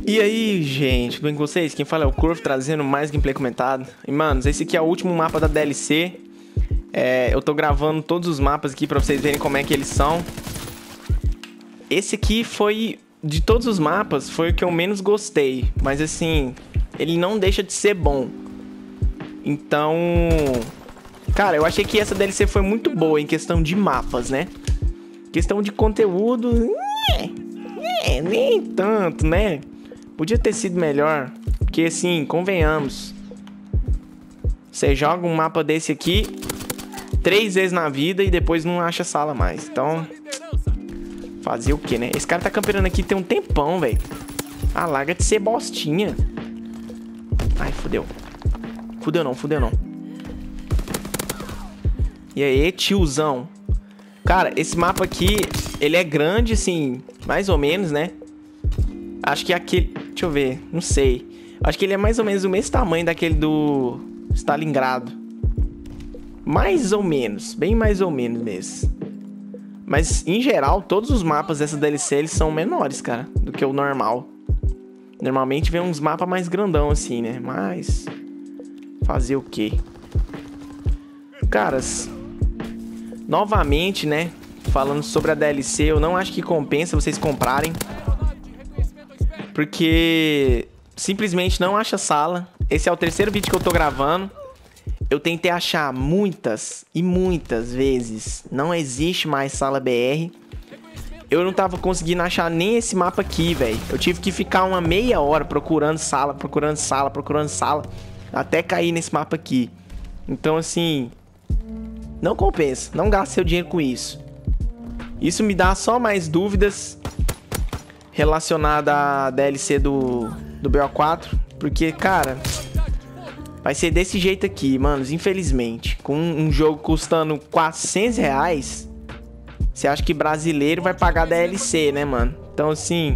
E aí, gente, tudo bem com vocês? Quem fala é o Curve, trazendo mais gameplay comentado. E, manos, esse aqui é o último mapa da DLC. Eu tô gravando todos os mapas aqui pra vocês verem como é que eles são. Esse aqui foi, de todos os mapas, foi o que eu menos gostei. Mas, assim, ele não deixa de ser bom. Então, cara, eu achei que essa DLC foi muito boa em questão de mapas, né? Questão de conteúdo, nem tanto, né? Podia ter sido melhor, porque assim, convenhamos. Você joga um mapa desse aqui 3 vezes na vida e depois não acha sala mais. Então, fazer o que, né? Esse cara tá camperando aqui tem um tempão, velho. Ah, larga de ser bostinha. Ai, fudeu. Fudeu não. E aí, tiozão. Cara, esse mapa aqui, ele é grande, assim, mais ou menos, né? Acho que aquele... Deixa eu ver, não sei. Acho que ele é mais ou menos o mesmo tamanho daquele do Stalingrado. Mais ou menos, bem mais ou menos mesmo. Mas, em geral, todos os mapas dessa DLC, eles são menores, cara, do que o normal. Normalmente vem uns mapas mais grandão, assim, né? Mas... fazer o quê? Caras... novamente, né, falando sobre a DLC, eu não acho que compensa vocês comprarem. Porque simplesmente não acha sala. Esse é o terceiro vídeo que eu tô gravando. Eu tentei achar muitas e muitas vezes. Não existe mais sala BR. Eu não tava conseguindo achar nem esse mapa aqui, velho. Eu tive que ficar uma meia hora procurando sala, até cair nesse mapa aqui. Então, assim... não compensa, não gaste seu dinheiro com isso. Isso me dá só mais dúvidas relacionadas à DLC do BO4. Porque, cara, vai ser desse jeito aqui, manos, infelizmente. Com um jogo custando R$400, você acha que brasileiro vai pagar DLC, né, mano? Então, assim,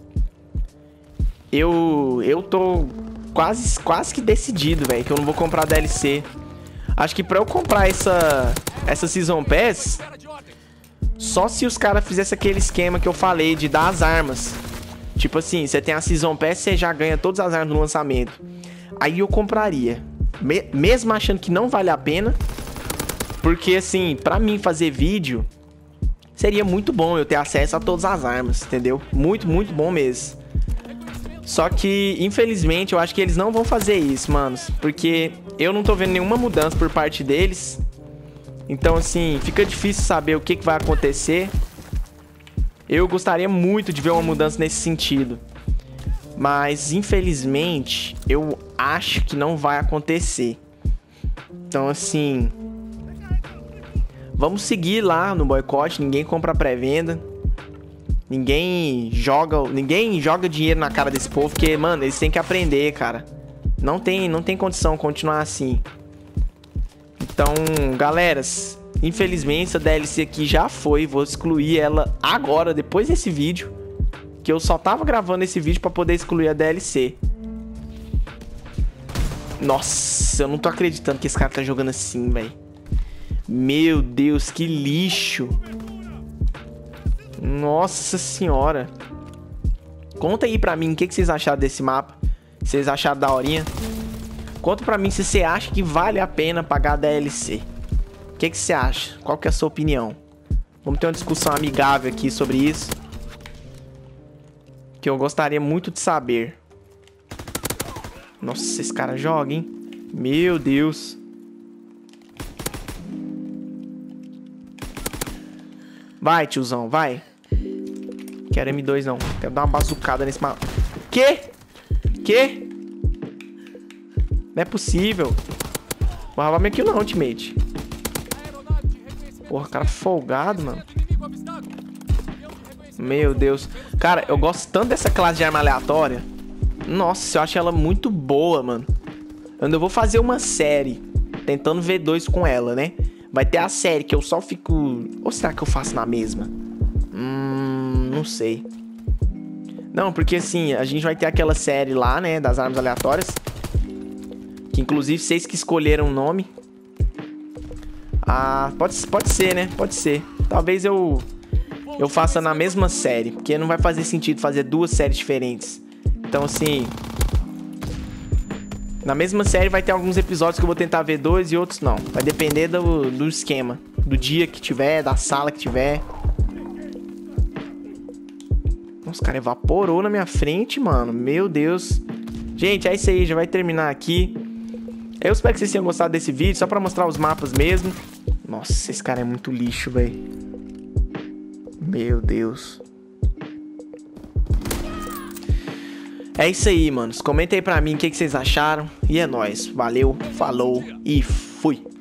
eu tô quase que decidido, velho, que eu não vou comprar DLC. Acho que pra eu comprar essa Season Pass, só se os caras fizessem aquele esquema que eu falei de dar as armas. Tipo assim, você tem a Season Pass, você já ganha todas as armas no lançamento. Aí eu compraria, mesmo achando que não vale a pena. Porque assim, pra mim fazer vídeo, seria muito bom eu ter acesso a todas as armas, entendeu? Muito, muito bom mesmo. Só que, infelizmente, eu acho que eles não vão fazer isso, manos. Porque eu não tô vendo nenhuma mudança por parte deles. Então, assim, fica difícil saber o que vai acontecer. Eu gostaria muito de ver uma mudança nesse sentido. Mas, infelizmente, eu acho que não vai acontecer. Então, assim... vamos seguir lá no boicote. Ninguém compra pré-venda. Ninguém joga dinheiro na cara desse povo, porque, mano, eles têm que aprender, cara. Não tem condição de continuar assim. Então, galeras, infelizmente essa DLC aqui já foi. Vou excluir ela agora, depois desse vídeo. Que eu só tava gravando esse vídeo pra poder excluir a DLC. Nossa, eu não tô acreditando que esse cara tá jogando assim, velho. Meu Deus, que lixo. Nossa senhora. Conta aí pra mim o que vocês acharam desse mapa. Vocês acharam daorinha? Conta pra mim se você acha que vale a pena pagar a DLC. O que você acha? Qual que é a sua opinião? Vamos ter uma discussão amigável aqui sobre isso, que eu gostaria muito de saber. Nossa, esse cara joga, hein? Meu Deus. Vai, tiozão, vai. Quero M2 não. Quero dar uma bazucada nesse mapa. Que? Não é possível. Vou roubar minha kill não, ultimate. Porra, cara folgado, mano. Meu Deus. Cara, eu gosto tanto dessa classe de arma aleatória. Nossa, eu acho ela muito boa, mano. Eu vou fazer uma série tentando V2 com ela, né? Vai ter a série que eu só fico... ou será que eu faço na mesma? Não sei. Não, porque assim, a gente vai ter aquela série lá, né? Das armas aleatórias. Que inclusive vocês que escolheram o nome. Ah, pode ser, né? Pode ser. Talvez eu faça na mesma série, porque não vai fazer sentido fazer duas séries diferentes. Então, assim... Na mesma série vai ter alguns episódios que eu vou tentar ver 2 e outros não. Vai depender do esquema. Do dia que tiver, da sala que tiver. Nossa, cara, evaporou na minha frente, mano. Meu Deus. Gente, é isso aí. Já vai terminar aqui. Eu espero que vocês tenham gostado desse vídeo. Só pra mostrar os mapas mesmo. Nossa, esse cara é muito lixo, velho. Meu Deus. É isso aí, manos. Comenta aí pra mim o que vocês acharam. E é nóis. Valeu, falou e fui.